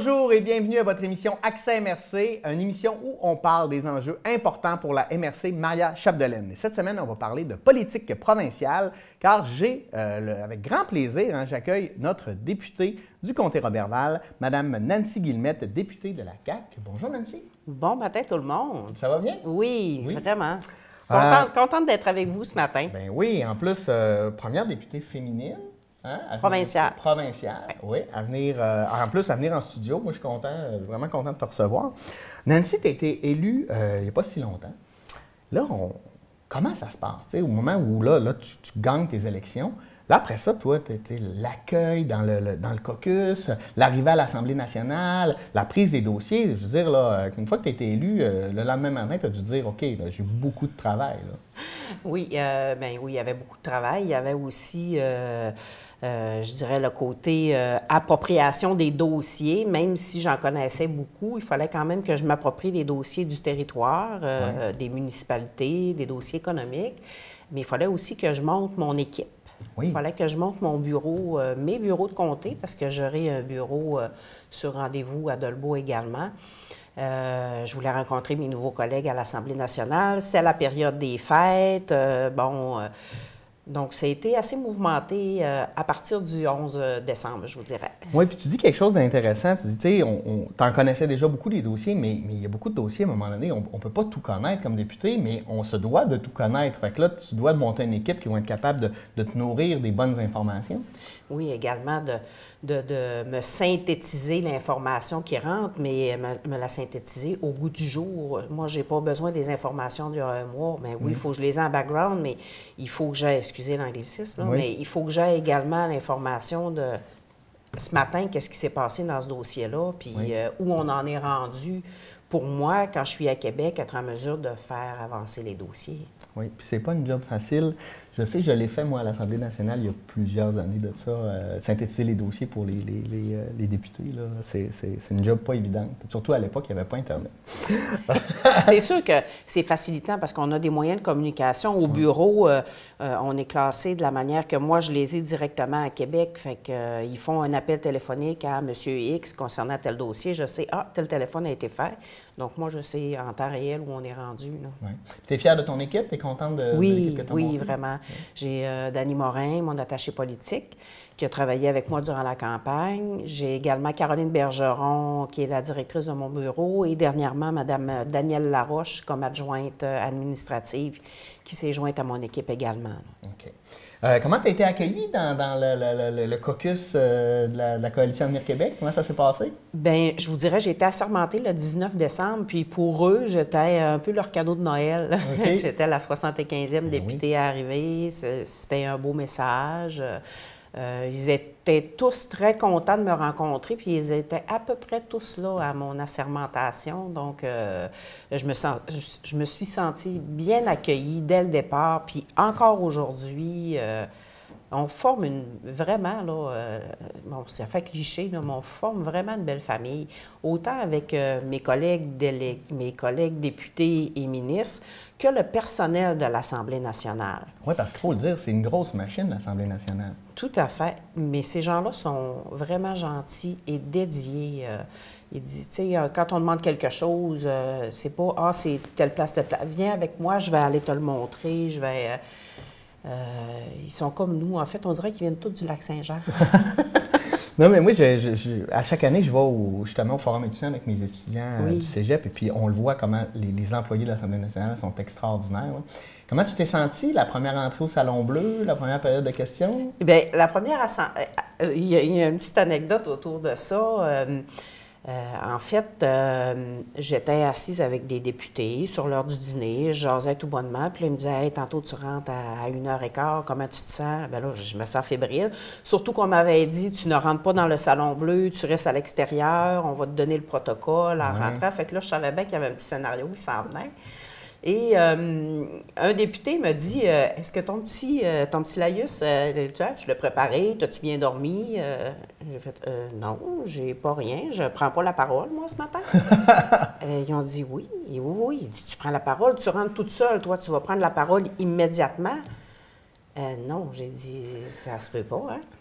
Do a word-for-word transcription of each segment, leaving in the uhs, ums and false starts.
Bonjour et bienvenue à votre émission Accès M R C, une émission où on parle des enjeux importants pour la M R C Maria-Chapdelaine. Et cette semaine, on va parler de politique provinciale, car j'ai, euh, avec grand plaisir, hein, j'accueille notre députée du comté Roberval, Mme Nancy Guillemette, députée de la C A Q. Bonjour Nancy. Bon matin tout le monde. Ça va bien? Oui, oui. Vraiment. Euh, Contente, contente d'être avec vous ce matin. Ben oui, en plus, euh, première députée féminine. Hein, Provinciale. Provinciale, oui. À venir, euh, en plus, à venir en studio. Moi, je suis content, vraiment content de te recevoir. Nancy, tu as été élue euh, il n'y a pas si longtemps. Là, on, comment ça se passe? T'sais, au moment où là, là tu, tu gagnes tes élections, là, après ça, toi, tu étais l'accueil dans le, le, dans le caucus, l'arrivée à l'Assemblée nationale, la prise des dossiers. Je veux dire, là, une fois que tu as été élu, euh, le lendemain matin, tu as dû dire, OK, j'ai beaucoup de travail. Là. Oui, euh, ben oui, il y avait beaucoup de travail. Il y avait aussi, euh, euh, je dirais, le côté euh, appropriation des dossiers. Même si j'en connaissais beaucoup, il fallait quand même que je m'approprie les dossiers du territoire, euh, ouais. des municipalités, des dossiers économiques. Mais il fallait aussi que je monte mon équipe. Oui. Il fallait que je monte mon bureau, euh, mes bureaux de comté, parce que j'aurai un bureau euh, sur rendez-vous à Dolbeau également. Euh, je voulais rencontrer mes nouveaux collègues à l'Assemblée nationale. C'était la période des fêtes. Euh, bon, euh, donc, ça a été assez mouvementé euh, à partir du onze décembre, je vous dirais. Oui, puis tu dis quelque chose d'intéressant. Tu dis, tu sais, on, on, t'en connaissais déjà beaucoup des dossiers, mais, mais il y a beaucoup de dossiers à un moment donné. On ne peut pas tout connaître comme député, mais on se doit de tout connaître. Fait que là, tu dois monter une équipe qui va être capable de, de te nourrir des bonnes informations. Oui, également de, de, de me synthétiser l'information qui rentre, mais me, me la synthétiser au goût du jour. Moi, je n'ai pas besoin des informations d'il y a un mois. Bien, oui, il mmh. faut que je les ai en background, mais il faut que j'aie, excusez l'anglicisme, oui. mais il faut que j'aie également l'information de ce matin, qu'est-ce qui s'est passé dans ce dossier-là, puis oui. euh, où on en est rendu pour moi, quand je suis à Québec, être en mesure de faire avancer les dossiers. Oui, puis c'est pas une job facile. Je sais, je l'ai fait, moi, à l'Assemblée nationale, il y a plusieurs années de ça, euh, synthétiser les dossiers pour les, les, les, euh, les députés. C'est une job pas évidente. Surtout à l'époque, il n'y avait pas Internet. C'est sûr que c'est facilitant parce qu'on a des moyens de communication. Au bureau, euh, euh, on est classé de la manière que moi, je les ai directement à Québec. Fait qu'ils euh, font un appel téléphonique à M. X concernant tel dossier. Je sais, ah, tel téléphone a été fait. Donc, moi, je sais en temps réel où on est rendu. Oui. Tu es fière de ton équipe? Tu es contente de, oui, de l'équipe que tu as Oui, montée? vraiment. Oui. J'ai euh, Dany Morin, mon attaché politique, qui a travaillé avec moi durant la campagne. J'ai également Caroline Bergeron, qui est la directrice de mon bureau, et dernièrement, Mme Danielle Laroche, comme adjointe administrative, qui s'est jointe à mon équipe également. OK. Euh, comment tu as été accueillie dans, dans le, le, le caucus euh, de, la, de la Coalition Avenir Québec? Comment ça s'est passé? Bien, je vous dirais, j'ai été assermentée le dix-neuf décembre, puis pour eux, j'étais un peu leur cadeau de Noël. Okay. J'étais la soixante-quinzième députée oui. arrivée. C'était un beau message. Euh, ils étaient tous très contents de me rencontrer, puis ils étaient à peu près tous là à mon assermentation. Donc, euh, je, me sens, je, je me suis sentie bien accueillie dès le départ. Puis encore aujourd'hui, euh, on forme une, vraiment, là, euh, bon, ça fait cliché, là, mais on forme vraiment une belle famille. Autant avec euh, mes collègues délé, mes collègues députés et ministres que le personnel de l'Assemblée nationale. Oui, parce qu'il faut le dire, c'est une grosse machine, l'Assemblée nationale. Tout à fait. Mais ces gens-là sont vraiment gentils et dédiés. Euh, il dit, tu sais, quand on demande quelque chose, euh, c'est pas « Ah, c'est telle place, telle place. Viens avec moi, je vais aller te le montrer, je vais... Euh, » Euh, ils sont comme nous. En fait, on dirait qu'ils viennent tous du Lac-Saint-Jean. Non, mais moi, je, je, je, à chaque année, je vais au, justement au Forum étudiant avec mes étudiants oui. euh, du cégep, et puis on le voit comment les, les employés de l'Assemblée nationale sont extraordinaires. Hein. Comment tu t'es sentie la première entrée au Salon Bleu, la première période de questions? Bien, la première... Il y, a, il y a une petite anecdote autour de ça. Euh, Euh, en fait, euh, j'étais assise avec des députés sur l'heure du dîner, je jasais tout bonnement, puis là, ils me disaient hey, « tantôt tu rentres à une heure quinze, comment tu te sens? » Bien là, je me sens fébrile. Surtout qu'on m'avait dit « tu ne rentres pas dans le Salon Bleu, tu restes à l'extérieur, on va te donner le protocole en ouais. rentrant. » Fait que là, je savais bien qu'il y avait un petit scénario qui s'en venait. Et euh, un député me dit euh, « Est-ce que ton petit, euh, ton petit laïus, euh, tu, tu l'as préparé? T'as-tu bien dormi? Euh, » J'ai fait euh, « Non, j'ai pas rien. Je prends pas la parole, moi, ce matin. » euh, Ils ont dit « Oui. » Oui, oui. Il dit « Tu prends la parole, tu rentres toute seule. Toi, tu vas prendre la parole immédiatement. » euh, Non, j'ai dit « Ça se peut pas, hein? »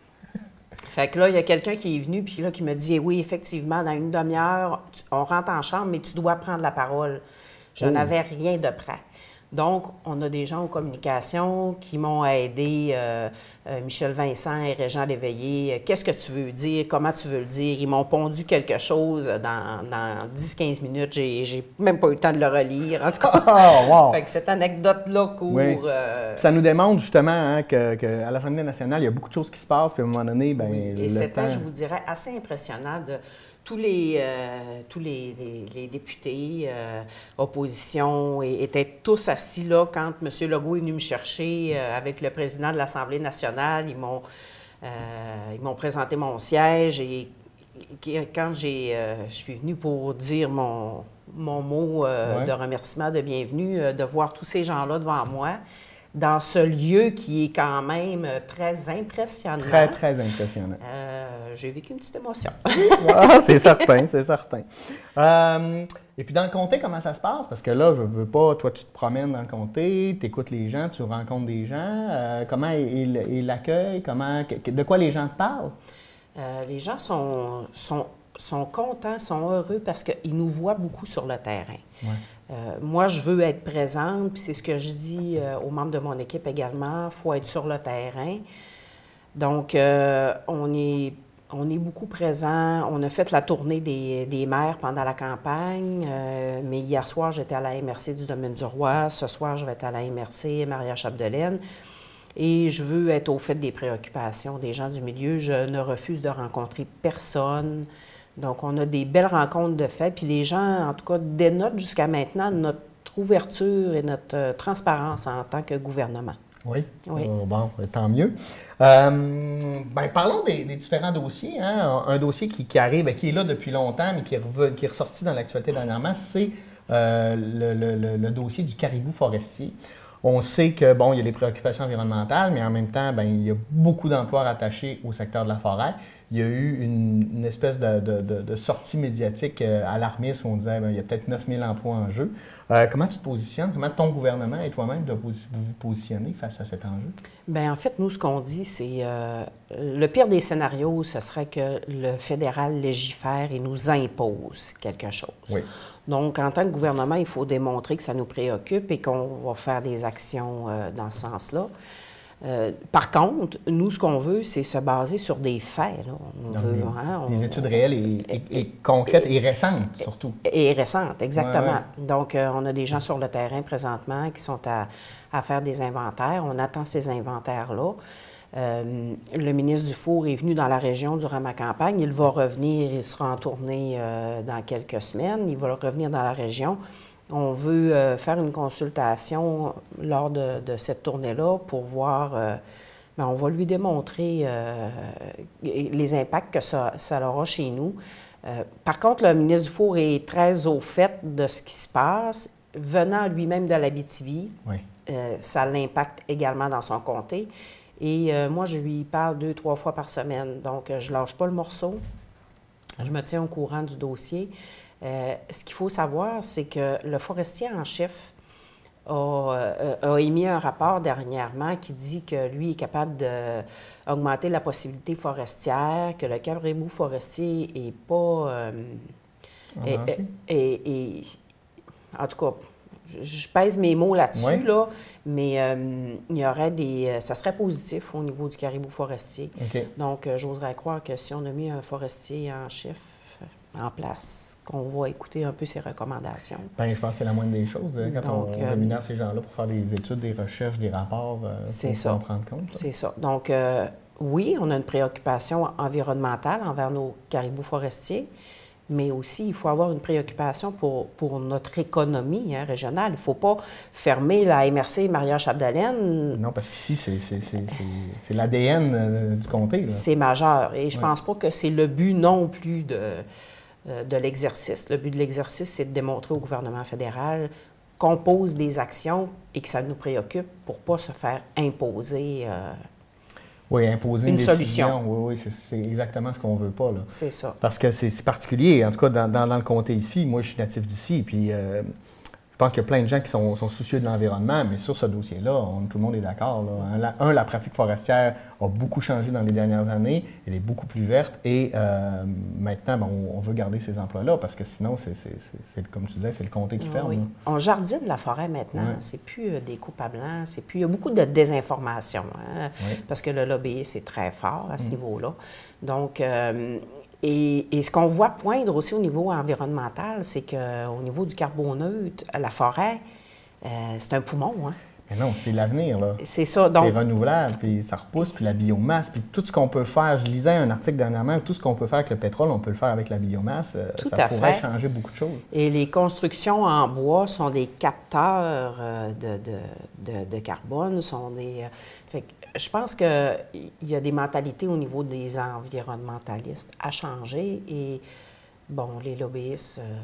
Fait que là, il y a quelqu'un qui est venu, puis là, qui me dit, eh oui, effectivement, dans une demi-heure, tu- on rentre en chambre, mais tu dois prendre la parole. Je Oh. n'avais rien de prêt. Donc, on a des gens aux communications qui m'ont aidé, euh, euh, Michel Vincent et Régent Léveillé. Euh, Qu'est-ce que tu veux dire? Comment tu veux le dire? Ils m'ont pondu quelque chose dans, dans dix à quinze minutes. J'ai, j'ai même pas eu le temps de le relire, en tout cas. Oh, wow! Fait que cette anecdote-là court. Oui. euh, Ça nous démontre justement hein, qu'à que à l'Assemblée nationale, il y a beaucoup de choses qui se passent, puis à un moment donné, ben, Oui, le et c'était, temps... je vous dirais, assez impressionnant de tous les, euh, tous les, les- les députés, euh, opposition, et- étaient tous assis là quand M. Legault est venu me chercher euh, avec le président de l'Assemblée nationale. Ils m'ont, euh, ils m'ont présenté mon siège et et quand j'ai, euh, je suis venue pour dire mon, mon mot euh, Ouais. de remerciement, de bienvenue, euh, de voir tous ces gens-là devant moi, dans ce lieu qui est quand même euh, très impressionnant. Très, très impressionnant. Euh, j'ai vécu une petite émotion. Ah, c'est certain, c'est certain. Euh, et puis dans le comté, comment ça se passe? Parce que là, je veux pas, toi, tu te promènes dans le comté, tu écoutes les gens, tu rencontres des gens. Euh, comment est, est l'accueil? Comment, de quoi les gens te parlent? Euh, les gens sont, sont, sont contents, sont heureux parce qu'ils nous voient beaucoup sur le terrain. Ouais. Euh, moi, je veux être présente, puis c'est ce que je dis euh, aux membres de mon équipe également, il faut être sur le terrain. Donc, euh, on est, on est beaucoup présent. On a fait la tournée des, des maires pendant la campagne, euh, mais hier soir, j'étais à la M R C du Domaine du Roi. Ce soir, je vais être à la M R C Maria-Chapdelaine. Et je veux être au fait des préoccupations des gens du milieu. Je ne refuse de rencontrer personne. Donc, on a des belles rencontres de fait. Puis les gens, en tout cas, dénotent jusqu'à maintenant notre ouverture et notre euh, transparence en tant que gouvernement. Oui. Oui. Euh, bon, tant mieux. Euh, ben, parlons des, des différents dossiers. Hein. Un, un dossier qui, qui arrive, qui est là depuis longtemps, mais qui est, reve- qui est ressorti dans l'actualité dernièrement, c'est euh, le, le- le- le dossier du caribou forestier. On sait que, bon, il y a les préoccupations environnementales, mais en même temps, bien, il y a beaucoup d'emplois rattachés au secteur de la forêt. Il y a eu une, une espèce de, de- de- de sortie médiatique euh, alarmiste où on disait qu'il y a peut-être neuf mille emplois en jeu. Euh, comment tu te positionnes? Comment ton gouvernement et toi-même de vous vous positionnez face à cet enjeu? Bien, en fait, nous, ce qu'on dit, c'est euh, le pire des scénarios, ce serait que le fédéral légifère et nous impose quelque chose. Oui. Donc, en tant que gouvernement, il faut démontrer que ça nous préoccupe et qu'on va faire des actions euh, dans ce sens-là. Euh, par contre, nous, ce qu'on veut, c'est se baser sur des faits. Là. On Donc, veut, des, hein, on- des études réelles et, et- et concrètes et, récentes, surtout. Et récentes, exactement. Ouais, ouais. Donc, euh, on a des gens sur le terrain présentement qui sont à, à faire des inventaires. On attend ces inventaires-là. Euh, le ministre Dufour est venu dans la région durant ma campagne. Il va revenir, il sera en tournée euh, dans quelques semaines. Il va revenir dans la région. On veut euh, faire une consultation lors de, de cette tournée-là pour voir, euh, bien, on va lui démontrer euh, les impacts que ça, ça aura chez nous. Euh, par contre, le ministre Dufour est très au fait de ce qui se passe. Venant lui-même de l'Abitibi, Oui. euh, ça l'impacte également dans son comté. Et euh, moi, je lui parle deux, trois fois par semaine. Donc, euh, je ne lâche pas le morceau. Je me tiens au courant du dossier. Euh, ce qu'il faut savoir, c'est que le forestier en chef a, euh, a émis un rapport dernièrement qui dit que lui est capable d'augmenter la possibilité forestière, que le caribou forestier n'est pas... euh, En est- danger? est- est- en tout cas, je, je pèse mes mots là-dessus, Oui. là, mais euh, il y aurait des... Ça serait positif au niveau du caribou forestier. OK. Donc, euh, j'oserais croire que si on a mis un forestier en chef en place, qu'on va écouter un peu ses recommandations. Ben, je pense que c'est la moindre des choses, là, quand Donc, on, on euh, rémunère ces gens-là pour faire des études, des recherches, des rapports, euh, C'est pour ça. en prendre compte. là. C'est ça. Donc, euh, oui, on a une préoccupation environnementale envers nos caribous forestiers, mais aussi, il faut avoir une préoccupation pour, pour notre économie hein, régionale. Il ne faut pas fermer la M R C Maria-Chapdelaine. Non, parce qu'ici, c'est, c'est, c'est, c'est, c'est l'A D N euh, du comté. Là. C'est majeur. Et je ne Ouais. pense pas que c'est le but non plus de, euh, de l'exercice. Le but de l'exercice, c'est de démontrer au gouvernement fédéral qu'on pose des actions et que ça nous préoccupe pour ne pas se faire imposer. euh, Oui, imposer une, Une décision. solution. Oui, oui, c'est, c'est exactement ce qu'on ne veut pas. Là. c'est ça. Parce que c'est, c'est particulier. En tout cas, dans, dans, dans le comté ici, moi, je suis natif d'ici. Puis, euh, Je pense qu'il y a plein de gens qui sont, sont soucieux de l'environnement, mais sur ce dossier-là, on- tout le monde est d'accord. Là. La- Un, la pratique forestière a beaucoup changé dans les dernières années. Elle est beaucoup plus verte. Et euh, maintenant, ben, on, on veut garder ces emplois-là parce que sinon, c'est, c'est, c'est, c'est, comme tu disais, c'est le comté qui ferme. Oui. Là. On jardine la forêt maintenant. Ouais. C'est plus euh, des coupes à blanc. C'est plus... Il y a beaucoup de désinformation. Hein, Oui. parce que le lobbyisme est très fort à ce mm. niveau-là. Donc... Euh, Et, et ce qu'on voit poindre aussi au niveau environnemental, c'est qu'au niveau du carboneutre, la forêt, euh, c'est un poumon. Hein? Mais non, c'est l'avenir, là. C'est ça. Donc... C'est renouvelable, puis ça repousse, puis la biomasse, puis tout ce qu'on peut faire. Je lisais un article dernièrement, tout ce qu'on peut faire avec le pétrole, on peut le faire avec la biomasse. Tout ça à pourrait fait. changer beaucoup de choses. Et les constructions en bois sont des capteurs euh, de, de, de, de carbone, sont des... Euh, fait que je pense qu'il y a des mentalités au niveau des environnementalistes à changer et, bon, les lobbyistes... Euh...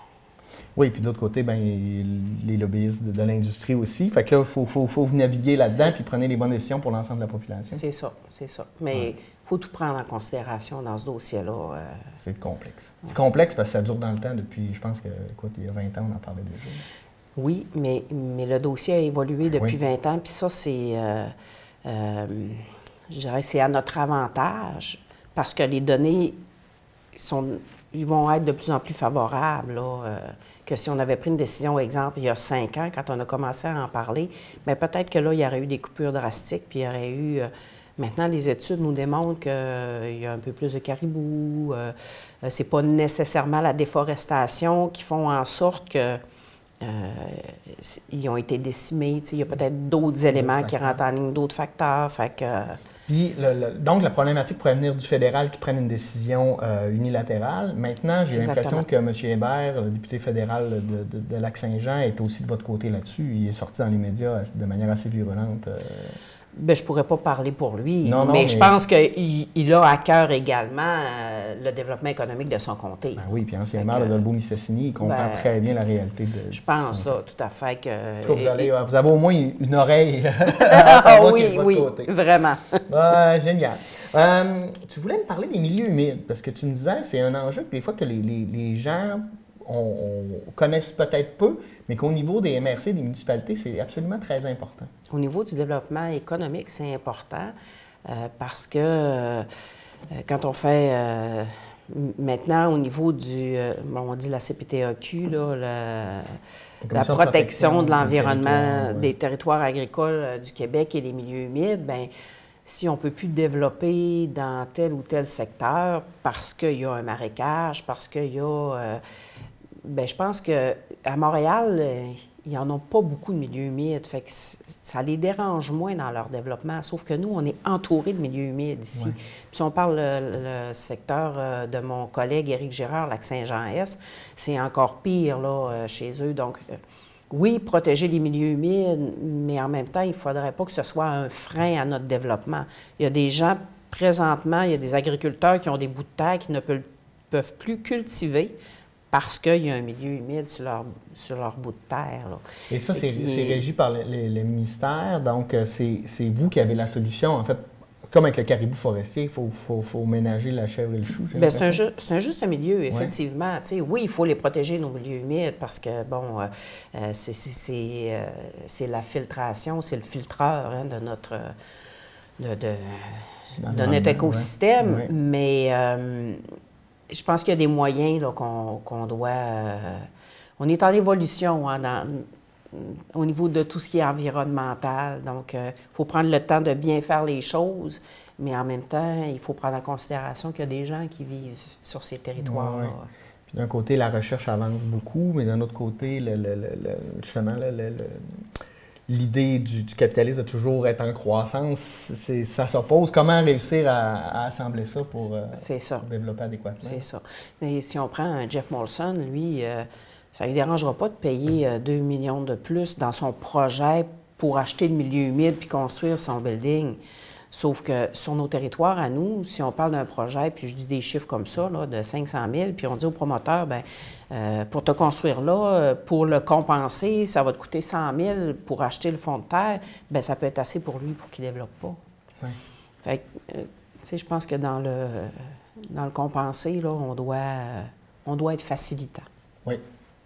Oui, puis d'autre côté, ben, les lobbyistes de, de l'industrie aussi. Fait que là, il faut, faut, faut naviguer là-dedans puis prenez les bonnes décisions pour l'ensemble de la population. C'est ça, c'est ça. Mais il ouais. faut tout prendre en considération dans ce dossier-là. Euh... C'est complexe. Ouais. C'est complexe parce que ça dure dans le temps depuis, je pense que, écoute, il y a vingt ans, on en parlait déjà. Oui, mais, mais le dossier a évolué depuis oui. vingt ans, puis ça, c'est... Euh, euh, je dirais que c'est à notre avantage parce que les données sont... ils vont être de plus en plus favorables là, euh, que si on avait pris une décision, exemple, il y a cinq ans, quand on a commencé à en parler, bien peut-être que là, il y aurait eu des coupures drastiques, puis il y aurait eu... Euh, maintenant, les études nous démontrent qu'il euh, y a un peu plus de caribous. Euh, c'est pas nécessairement la déforestation qui font en sorte que euh, ils ont été décimés. Il y a peut-être d'autres éléments qui rentrent en ligne, d'autres facteurs. Fait que, Puis, le, le, donc, la problématique pourrait venir du fédéral qui prenne une décision euh, unilatérale. Maintenant, j'ai l'impression que M. Hébert, le député fédéral de, de, de Lac-Saint-Jean, est aussi de votre côté là-dessus. Il est sorti dans les médias de manière assez virulente. Euh... Bien, je ne pourrais pas parler pour lui, non, non, mais, mais je pense qu'il il a à cœur également euh, le développement économique de son comté. Ben oui, puis ancien maire de Dolbeau-Mistassini, il comprend ben, très bien la réalité de... Je pense, là, tout à fait que... Vous, allez, vous avez au moins une oreille à oui, oui, côté. Vraiment. Ouais, génial. Euh, tu voulais me parler des milieux humides, parce que tu me disais, c'est un enjeu que des fois que les, les, les gens on, on connaissent peut-être peu, mais qu'au niveau des M R C, des municipalités, c'est absolument très important. Au niveau du développement économique, c'est important euh, parce que euh, quand on fait euh, maintenant au niveau du, euh, bon, on dit la C P T A Q, là, la, la protection de l'environnement des, des territoires agricoles euh, du Québec et les milieux humides, bien, si on ne peut plus développer dans tel ou tel secteur parce qu'il y a un marécage, parce qu'il y a... Euh, bien, je pense qu'à Montréal, euh, il n'y en a pas beaucoup de milieux humides, fait que ça les dérange moins dans leur développement, sauf que nous, on est entouré de milieux humides ici. Ouais. Puis si on parle le, le secteur euh, de mon collègue Éric Girard, Lac-Saint-Jean-Est, c'est encore pire là, euh, chez eux. Donc, euh, oui, protéger les milieux humides, mais en même temps, il ne faudrait pas que ce soit un frein à notre développement. Il y a des gens, présentement, il y a des agriculteurs qui ont des bouts de terre qui ne peuvent, peuvent plus cultiver parce qu'il y a un milieu humide sur leur, sur leur bout de terre. Là. Et ça, c'est qui... régi par le, le, le ministère, donc c'est vous qui avez la solution. En fait, comme avec le caribou forestier, il faut, faut, faut ménager la chèvre et le chou. C'est un, ju un juste milieu, effectivement. Ouais. Oui, il faut les protéger, nos milieux humides, parce que, bon, euh, c'est euh, la filtration, c'est le filtreur hein, de notre, de, de, de notre écosystème, ouais. Ouais. mais... Euh, je pense qu'il y a des moyens qu'on qu'on doit... Euh, on est en évolution hein, dans, au niveau de tout ce qui est environnemental. Donc, il euh, faut prendre le temps de bien faire les choses, mais en même temps, il faut prendre en considération qu'il y a des gens qui vivent sur ces territoires-là. Ouais, ouais. D'un côté, la recherche avance beaucoup, mais d'un autre côté, le, le, le, justement, le... le, le l'idée du, du capitalisme de toujours être en croissance, ça s'oppose. Comment réussir à, à assembler ça pour, euh, ça. pour développer adéquatement? C'est ça. Et si on prend un Jeff Molson, lui, euh, ça ne lui dérangera pas de payer euh, deux millions de plus dans son projet pour acheter le milieu humide puis construire son building. Sauf que sur nos territoires, à nous, si on parle d'un projet, puis je dis des chiffres comme ça, là, de cinq cent mille, puis on dit au promoteur, bien, euh, pour te construire là, pour le compenser, ça va te coûter cent mille pour acheter le fond de terre, bien, ça peut être assez pour lui pour qu'il ne développe pas. Oui. Fait que, euh, tu sais, je pense que dans le, dans le compenser, là, on doit, euh, on doit être facilitant. Oui.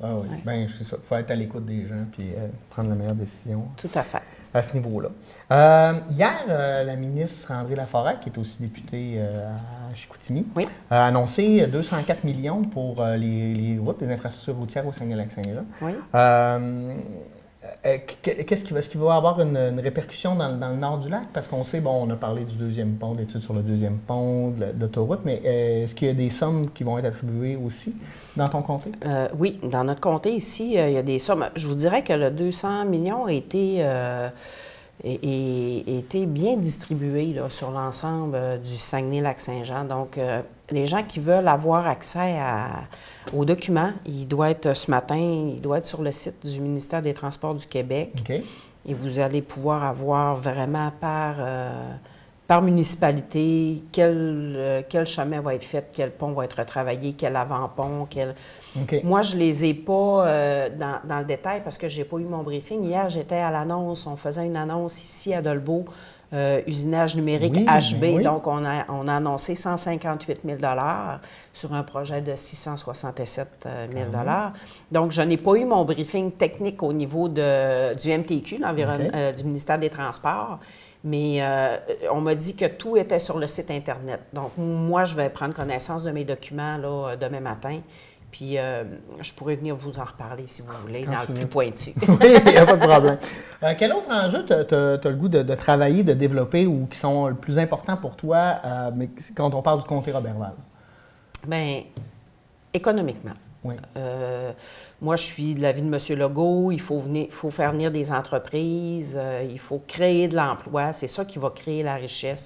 Ah oui, Ouais. bien, c'est ça. Il faut être à l'écoute des gens puis euh, prendre la meilleure décision Tout à fait. à ce niveau-là. Euh, hier, euh, la ministre André Laforêt, qui est aussi députée euh, à Chicoutimi, Oui. a annoncé deux cent quatre millions pour euh, les, les routes, les infrastructures routières au Saguenay-Lac-Saint-Jean. Oui. Euh, euh, Qu'est-ce qu'il va, est-ce qu'il va avoir une, une répercussion dans, dans le nord du lac? Parce qu'on sait, bon, on a parlé du deuxième pont, d'études sur le deuxième pont, de l'autoroute, mais euh, est-ce qu'il y a des sommes qui vont être attribuées aussi dans ton comté? Euh, oui, dans notre comté ici, euh, il y a des sommes. Je vous dirais que le deux cents millions a été, euh, est- est- a été bien distribué là, sur l'ensemble euh, du Saguenay-Lac-Saint-Jean. Donc, euh, les gens qui veulent avoir accès à, aux documents, il doit être ce matin, il doit être sur le site du ministère des Transports du Québec. OK. Et vous allez pouvoir avoir vraiment par, euh, par municipalité quel, euh, quel chemin va être fait, quel pont va être retravaillé, quel avant-pont, quel... OK. Moi, je les ai pas euh, dans, dans le détail parce que j'ai pas eu mon briefing. Hier, j'étais à l'annonce, on faisait une annonce ici à Dolbeau, euh, usinage numérique Oui, H B. ben oui. Donc, on a, on a annoncé cent cinquante-huit mille dollars sur un projet de six cent soixante-sept mille dollars. Donc, je n'ai pas eu mon briefing technique au niveau de, du M T Q, l'environnement, OK. euh, du ministère des Transports. Mais euh, on m'a dit que tout était sur le site Internet. Donc, moi, je vais prendre connaissance de mes documents là, demain matin. Puis, euh, je pourrais venir vous en reparler, si vous voulez, Quand dans tu le veux. plus pointu. Oui, il n'y a pas de problème. Euh, quel autre enjeu tu as le goût de, de travailler, de développer ou qui sont le plus importants pour toi euh, mais quand on parle du comté Roberval? Bien, économiquement. Oui. Euh, moi, je suis de l'avis de M. Legault. Il faut, venir, il faut faire venir des entreprises, euh, il faut créer de l'emploi. C'est ça qui va créer la richesse.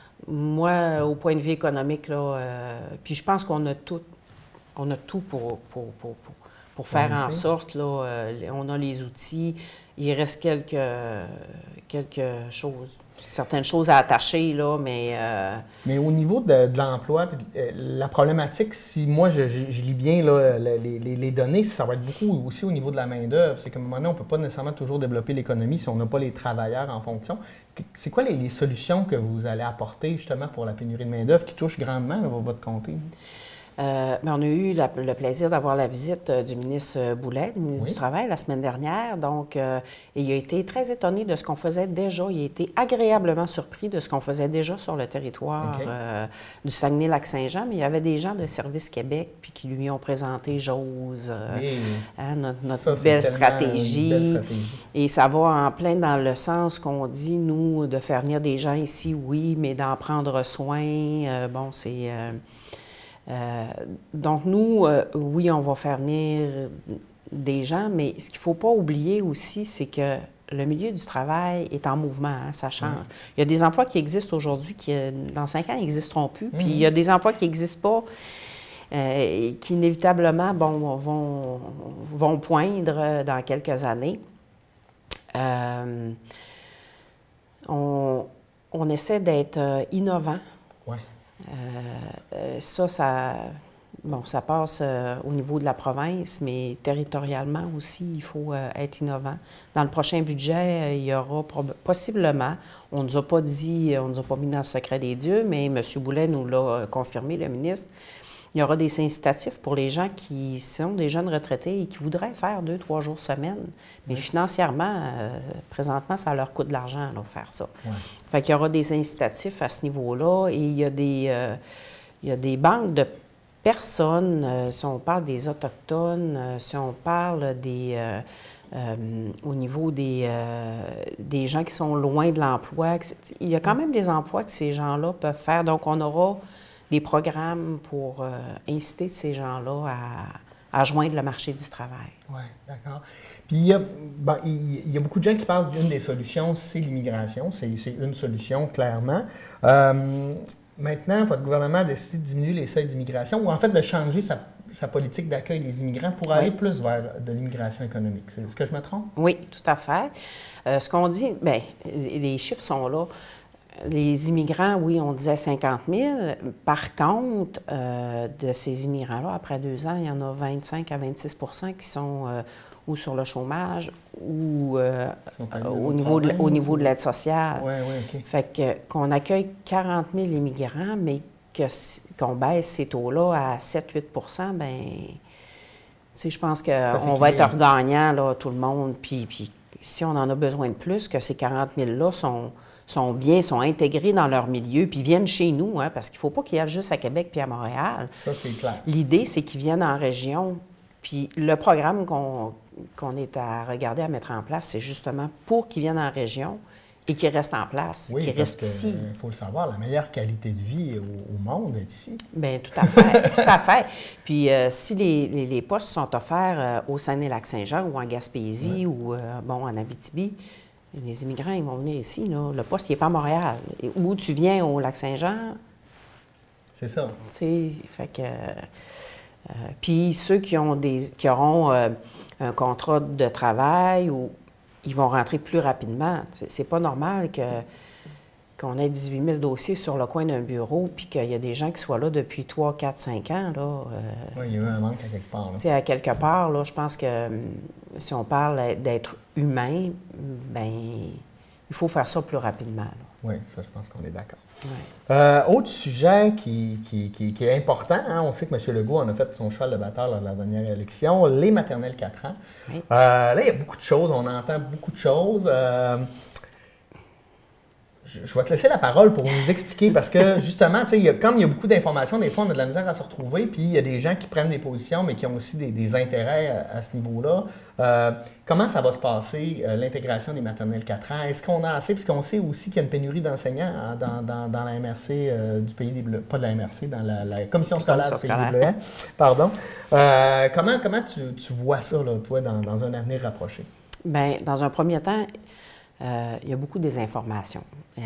Moi, au point de vue économique, là, euh, puis je pense qu'on a tout, on a tout pour, pour, pour, pour, pour faire Oui, en c'est. sorte, là, euh, on a les outils. Il reste quelques, quelques choses, certaines choses à attacher, là, mais... euh, Mais au niveau de, de l'emploi, puis, euh, la problématique, si moi je, je- je lis bien là, le- les, les- les données, ça va être beaucoup aussi au niveau de la main-d'œuvre. C'est qu'à un moment donné, on ne peut pas nécessairement toujours développer l'économie si on n'a pas les travailleurs en fonction. Que- C'est quoi les, les solutions que vous allez apporter justement pour la pénurie de main-d'œuvre qui touche grandement là, votre comté? Euh, mais on a eu la- le plaisir d'avoir la visite euh, du ministre euh, Boulet, le ministre Oui. du Travail, la semaine dernière. Donc, euh, et il a été très étonné de ce qu'on faisait déjà. Il a été agréablement surpris de ce qu'on faisait déjà sur le territoire OK. euh, du Saguenay-Lac-Saint-Jean. Mais il y avait des gens de Service Québec puis qui lui ont présenté Jose, euh, Oui. hein, notre, notre Ça, c'est belle, tellement stratégie. une belle stratégie. Et ça va en plein dans le sens qu'on dit, nous, de faire venir des gens ici, oui, mais d'en prendre soin. Euh, bon, c'est... euh, euh, donc, nous, euh, oui, on va faire venir des gens, mais ce qu'il ne faut pas oublier aussi, c'est que le milieu du travail est en mouvement, hein, ça change. Mm. Il y a des emplois qui existent aujourd'hui qui, euh, dans cinq ans, n'existeront plus. Puis Mm. il y a des emplois qui n'existent pas, euh, et qui inévitablement bon, vont, vont poindre dans quelques années. Euh, on, on essaie d'être euh, innovant. Ouais. Euh, euh, ça, ça, bon, ça passe euh, au niveau de la province, mais territorialement aussi, il faut euh, être innovant. Dans le prochain budget, euh, il y aura prob- possiblement, on ne nous a pas dit, on ne nous a pas mis dans le secret des dieux, mais M. Boulet nous l'a euh, confirmé, le ministre, il y aura des incitatifs pour les gens qui sont des jeunes retraités et qui voudraient faire deux, trois jours semaine. Mais Oui. financièrement, euh, présentement, ça leur coûte de l'argent, là, faire ça. Ouais. Fait qu'il y aura des incitatifs à ce niveau-là et il y a des, euh, il y a des banques de personnes, euh, si on parle des Autochtones, euh, si on parle des... euh, euh, au niveau des, euh, des gens qui sont loin de l'emploi, que c'est- il y a quand même des emplois que ces gens-là peuvent faire. Donc, on aura des programmes pour euh, inciter ces gens-là à, à joindre le marché du travail. Oui, d'accord. Puis il y, a, bon, il il y a beaucoup de gens qui pensent qu'une des solutions, c'est l'immigration. C'est c'est une solution, clairement. Euh, maintenant, votre gouvernement a décidé de diminuer les seuils d'immigration ou en fait de changer sa, sa politique d'accueil des immigrants pour aller Oui. plus vers de l'immigration économique. C'est- Est-ce que je me trompe? Oui, tout à fait. Euh, ce qu'on dit, bien, les chiffres sont là. Les immigrants, oui, on disait cinquante mille. Par contre, euh, de ces immigrants-là, après deux ans, il y en a vingt-cinq à vingt-six qui sont euh, ou sur le chômage ou euh, Ils sont allés au, d'autres niveau de, au provinces, niveau ou- de l'aide sociale. Oui, oui, OK. Fait que qu'on accueille quarante mille immigrants, mais que, s- qu'on baisse ces taux-là à sept à huit bien, sais, je pense qu'on va être gagnant, là, tout le monde. Puis, puis si on en a besoin de plus, que ces quarante mille-là sont, sont bien, sont intégrés dans leur milieu, puis viennent chez nous, hein, parce qu'il ne faut pas qu'ils aillent juste à Québec puis à Montréal. Ça, c'est clair. L'idée, c'est qu'ils viennent en région. Puis le programme qu'on qu'on est à regarder, à mettre en place, c'est justement pour qu'ils viennent en région et qu'ils restent en place, oui, qu'ils restent ici. Il faut le savoir, la meilleure qualité de vie au, au monde est ici. Bien, tout à fait, tout à fait. Puis euh, si les, les, les postes sont offerts euh, au Saguenay-Lac-Saint-Jean ou en Gaspésie oui. ou, euh, bon, en Abitibi, les immigrants, ils vont venir ici, là. Le poste, il n'est pas à Montréal. Et où tu viens au Lac-Saint-Jean... C'est ça. Tu sais, fait que... Euh, puis ceux qui, ont des, qui auront euh, un contrat de travail, ou ils vont rentrer plus rapidement. C'est pas normal que, qu'on ait dix-huit mille dossiers sur le coin d'un bureau puis qu'il y a des gens qui soient là depuis trois, quatre, cinq ans. Là, euh, oui, il y a eu un manque à quelque part. Là. À quelque part, là, je pense que si on parle d'être humain, bien, il faut faire ça plus rapidement. Là. Oui, ça, je pense qu'on est d'accord. Ouais. Euh, autre sujet qui, qui, qui, qui est important, hein, on sait que M. Legault en a fait son cheval de bataille lors de la dernière élection, les maternelles quatre ans. Oui. Euh, là, il y a beaucoup de choses, on entend beaucoup de choses. Euh, je, je vais te laisser la parole pour nous expliquer parce que, justement, il y a, comme il y a beaucoup d'informations, des fois, on a de la misère à se retrouver, puis il y a des gens qui prennent des positions, mais qui ont aussi des, des intérêts à, à ce niveau-là. Euh, comment ça va se passer, euh, l'intégration des maternelles quatre ans? Est-ce qu'on a assez? Parce qu'on sait aussi qu'il y a une pénurie d'enseignants hein, dans, dans, dans la M R C euh, du Pays des Bleuets, pas de la M R C, dans la, la Commission scolaire du Pays des Bleuets. Pardon. Euh, comment comment tu, tu vois ça, là, toi, dans, dans un avenir rapproché? Bien, dans un premier temps, euh, il y a beaucoup de désinformation. Euh,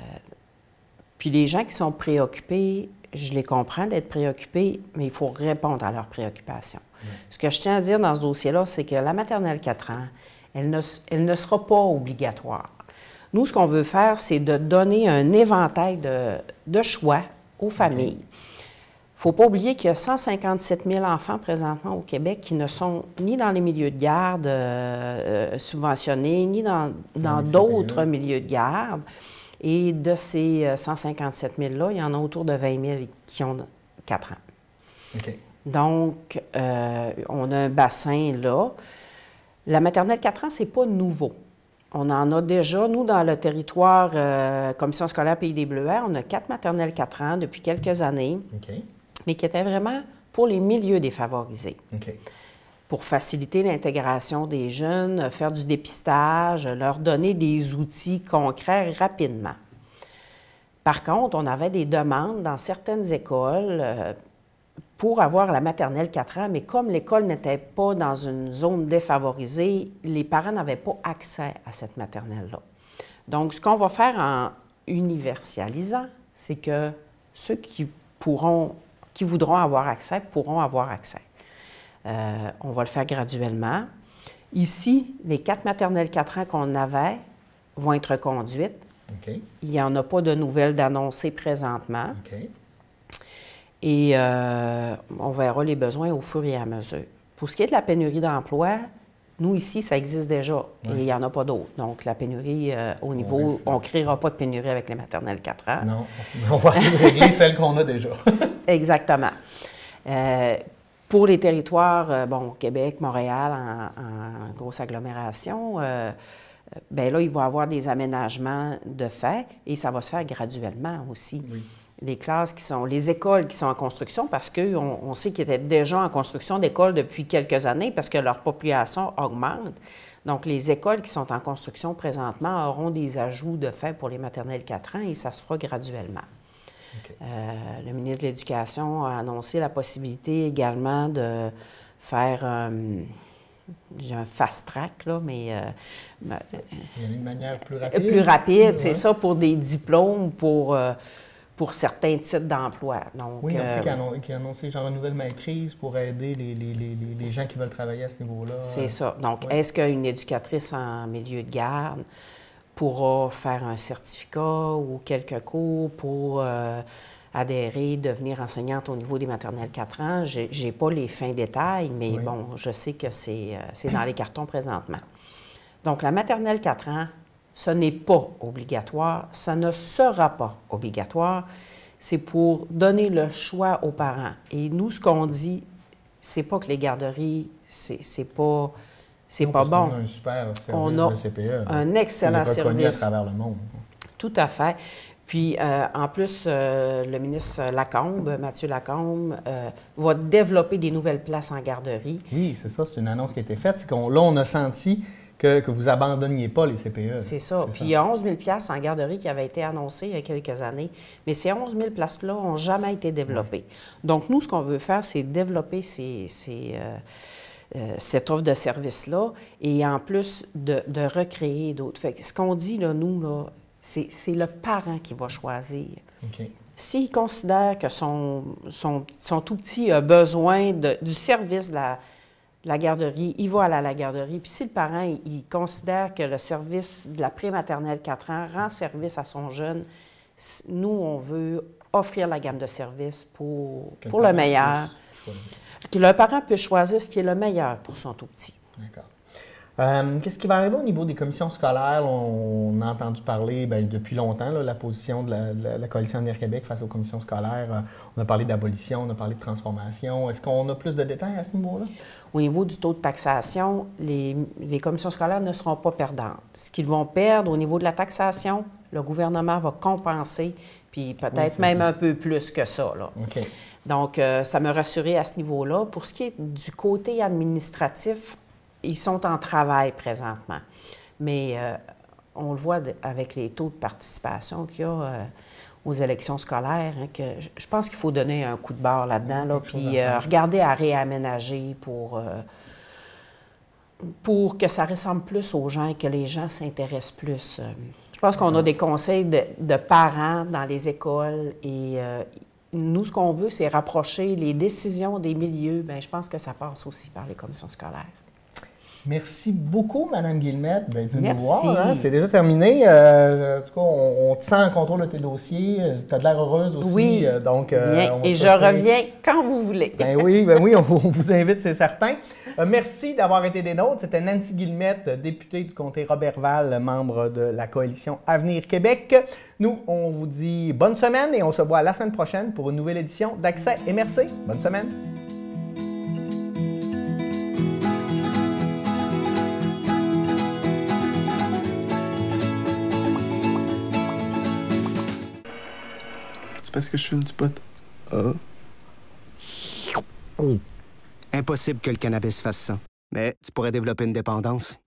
puis les gens qui sont préoccupés, je les comprends d'être préoccupés, mais il faut répondre à leurs préoccupations. Oui. Ce que je tiens à dire dans ce dossier-là, c'est que la maternelle quatre ans, elle ne, elle ne sera pas obligatoire. Nous, ce qu'on veut faire, c'est de donner un éventail de, de choix aux familles. Il ne faut pas oublier qu'il y a cent cinquante-sept mille enfants présentement au Québec qui ne sont ni dans les milieux de garde euh, subventionnés, ni dans d'autres milieux de garde. Et de ces cent cinquante-sept mille-là, il y en a autour de vingt mille qui ont quatre ans. Okay. Donc, euh, on a un bassin là. La maternelle quatre ans, ce n'est pas nouveau. On en a déjà, nous, dans le territoire euh, Commission scolaire Pays des Bleuets, on a quatre maternelles quatre ans depuis quelques années, okay. mais qui étaient vraiment pour les milieux défavorisés. Okay. Pour faciliter l'intégration des jeunes, faire du dépistage, leur donner des outils concrets rapidement. Par contre, on avait des demandes dans certaines écoles euh, pour avoir la maternelle quatre ans, mais comme l'école n'était pas dans une zone défavorisée, les parents n'avaient pas accès à cette maternelle-là. Donc, ce qu'on va faire en universalisant, c'est que ceux qui pourront, qui voudront avoir accès, pourront avoir accès. Euh, on va le faire graduellement. Ici, les quatre maternelles quatre ans qu'on avait vont être conduites. Okay. Il n'y en a pas de nouvelles d'annoncer présentement. Okay. Et euh, on verra les besoins au fur et à mesure. Pour ce qui est de la pénurie d'emploi, nous, ici, ça existe déjà ouais. et il n'y en a pas d'autres. Donc, la pénurie, euh, au niveau, on ne créera pas de pénurie avec les maternelles quatre ans. Non, on va essayer de régler celle qu'on a déjà. Exactement. Euh, Pour les territoires, euh, bon, Québec, Montréal, en, en grosse agglomération, euh, bien là, il va y avoir des aménagements de fait et ça va se faire graduellement aussi. Oui. Les classes qui sont, les écoles qui sont en construction, parce qu'on on sait qu'ils étaient déjà en construction d'écoles depuis quelques années parce que leur population augmente. Donc, les écoles qui sont en construction présentement auront des ajouts de fait pour les maternelles quatre ans et ça se fera graduellement. Okay. Euh, le ministre de l'Éducation a annoncé la possibilité également de faire euh, j'ai un fast-track, là, mais... Euh, il y a une manière plus rapide. Plus rapide, ouais. c'est ça, pour des diplômes, pour, euh, pour certains types d'emplois. Donc, oui, on euh, sait qu'il a, a annoncé genre une nouvelle maîtrise pour aider les, les, les, les gens qui veulent travailler à ce niveau-là. C'est ça. Donc, ouais. Est-ce qu'une éducatrice en milieu de garde pourra faire un certificat ou quelques cours pour euh, adhérer, devenir enseignante au niveau des maternelles quatre ans? Je n'ai pas les fins détails, mais oui. bon, je sais que c'est euh, dans les cartons présentement. Donc, la maternelle quatre ans, ce n'est pas obligatoire, ça ne sera pas obligatoire. C'est pour donner le choix aux parents. Et nous, ce qu'on dit, c'est pas que les garderies, c'est pas, c'est non, pas bon. On a un super service on a de C P E. Un excellent service. À travers le monde. Tout à fait. Puis, euh, en plus, euh, le ministre Lacombe, Mathieu Lacombe, euh, va développer des nouvelles places en garderie. Oui, c'est ça, c'est une annonce qui a été faite. C'est qu'on, là, on a senti que, que vous abandonniez pas les C P E. C'est ça. Puis, ça. Il y a onze mille places en garderie qui avaient été annoncées il y a quelques années. Mais ces onze mille places-là n'ont jamais été développées. Oui. Donc, nous, ce qu'on veut faire, c'est développer ces... ces euh, Euh, cette offre de service-là, et en plus de, de recréer d'autres. Fait que ce qu'on dit, là, nous, là, c'est le parent qui va choisir. Okay. S'il considère que son, son, son tout petit a besoin de, du service de la, de la garderie, il va aller à la garderie. Puis si le parent, il, il considère que le service de la prématernelle quatre ans rend service à son jeune, nous, on veut offrir la gamme de services pour, pour le meilleur. Que le parent peut choisir ce qui est le meilleur pour son tout petit. D'accord. Euh, Qu'est-ce qui va arriver au niveau des commissions scolaires? On, on a entendu parler bien, depuis longtemps, là, la position de la, de la, la Coalition Avenir Québec face aux commissions scolaires. Euh, on a parlé d'abolition, on a parlé de transformation. Est-ce qu'on a plus de détails à ce niveau-là? Au niveau du taux de taxation, les, les commissions scolaires ne seront pas perdantes. Ce qu'ils vont perdre au niveau de la taxation, le gouvernement va compenser, puis peut-être oui, même ça. un peu plus que ça, là. Okay. Donc, euh, ça me rassurait à ce niveau-là. Pour ce qui est du côté administratif, ils sont en travail présentement. Mais euh, on le voit avec les taux de participation qu'il y a euh, aux élections scolaires, hein, que je pense qu'il faut donner un coup de barre là-dedans, là, puis euh, regarder à réaménager pour, euh, pour que ça ressemble plus aux gens et que les gens s'intéressent plus. Je pense qu'on a des conseils de, de parents dans les écoles et euh, nous, ce qu'on veut, c'est rapprocher les décisions des milieux. Bien, je pense que ça passe aussi par les commissions scolaires. Merci beaucoup, Mme Guillemette, d'être venue nous Merci. voir. Hein? C'est déjà terminé. Euh, en tout cas, on, on te sent en contrôle de tes dossiers. Tu as de l'air heureuse aussi. Oui, euh, donc, euh, bien. Et je reviens quand vous voulez. Ben oui, ben oui, on, on vous invite, c'est certain. Euh, merci d'avoir été des nôtres. C'était Nancy Guillemette, députée du comté Roberval, membre de la Coalition Avenir Québec. Nous, on vous dit bonne semaine et on se voit la semaine prochaine pour une nouvelle édition d'Accès et Merci. Bonne semaine. C'est parce que je fume du pot. Ah. Impossible que le cannabis fasse ça. Mais tu pourrais développer une dépendance.